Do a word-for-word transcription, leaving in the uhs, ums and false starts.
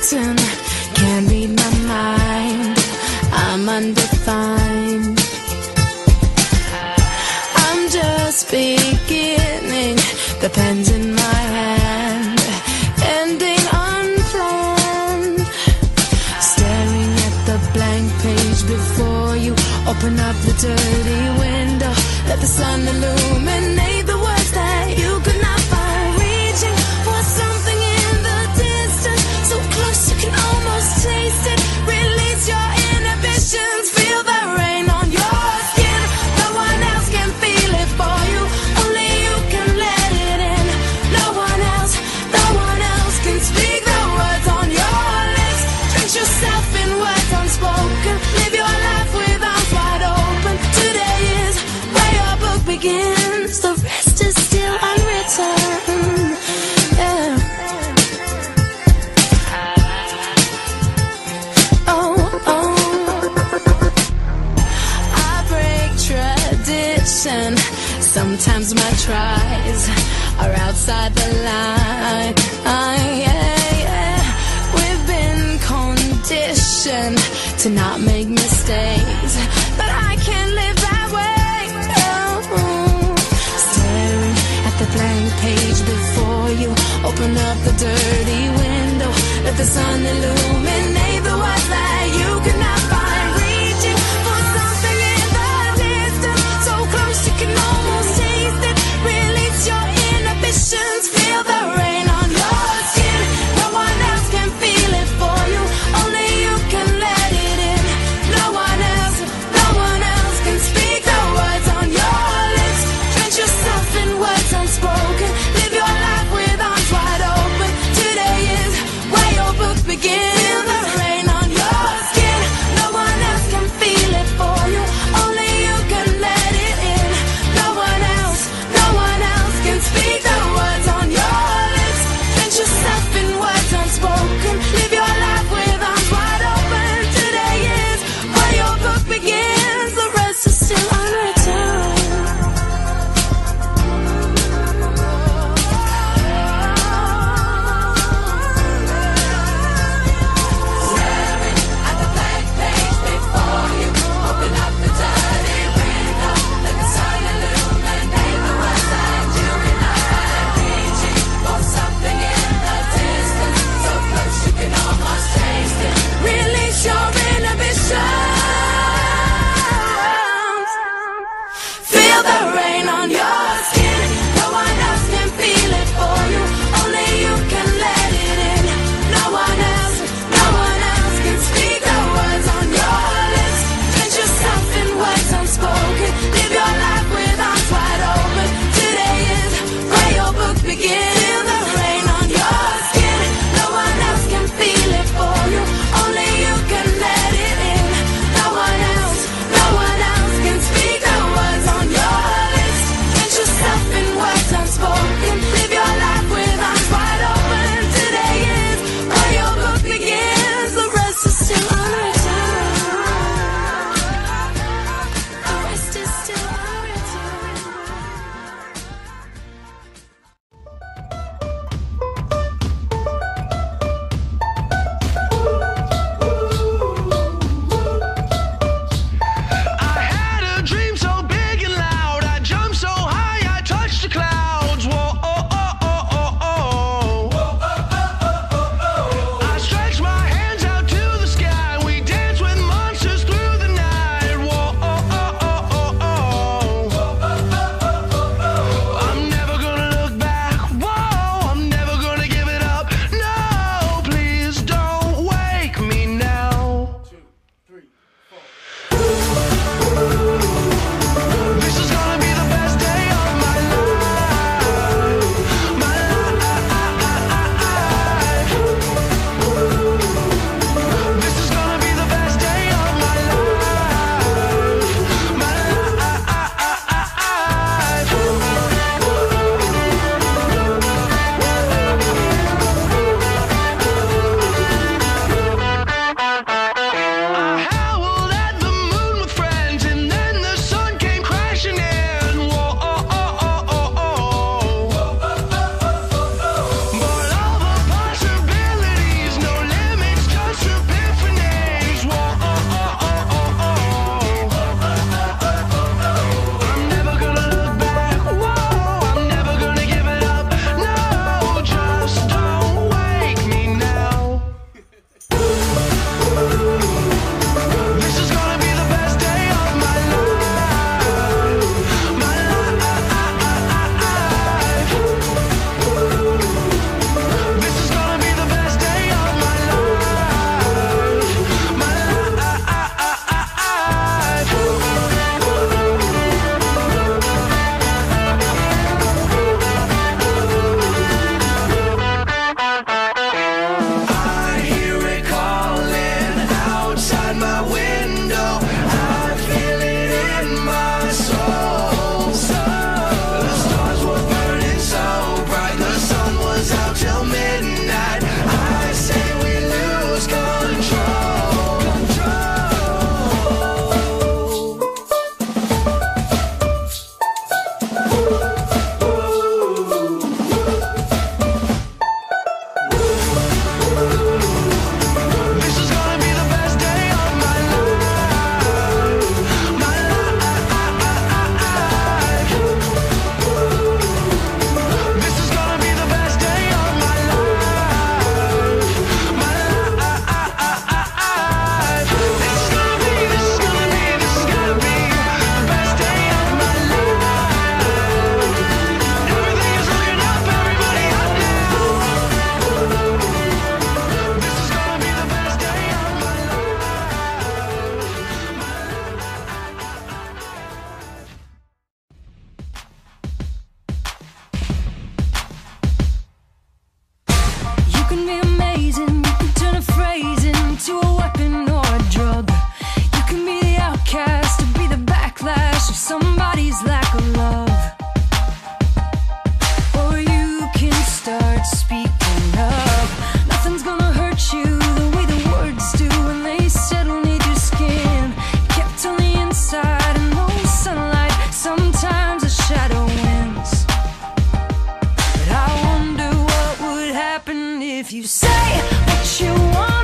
reason can't read my mind. I'm undefined. I'm just beginning. The pen's in my hand, ending unplanned. Staring at the blank page before you. Open up the dirty window. Let the sun illuminate the words that you could not find. Reaching for something in the distance, so close you can almost taste it. Release your inhibitions. Feel the rain on your skin. No one else can feel it for you. Only you can let it in. No one else, no one else can speak the words on your lips. Drench yourself in words unspoken. Live your life with arms wide open. Today is where your book begins. The rest is still unwritten. Yeah. Oh, oh. I break tradition. Sometimes my tries are outside the line. Ah, yeah, yeah. We've been conditioned to not make mistakes, but I can't live that way. Oh. Staring at the blank page before you. Open up the dirty window. Let the sun illuminate the words that you could not find. Reaching for something in the distance, so close you can almost taste it. Release your inhibitions. Feel the rain on your skin. No one else can feel it for you. Only you can let it in. No one else, no one else can speak the words on your lips. Drench yourself in words unspoken. Live your life with arms wide open. Today is where your book begins. what you want.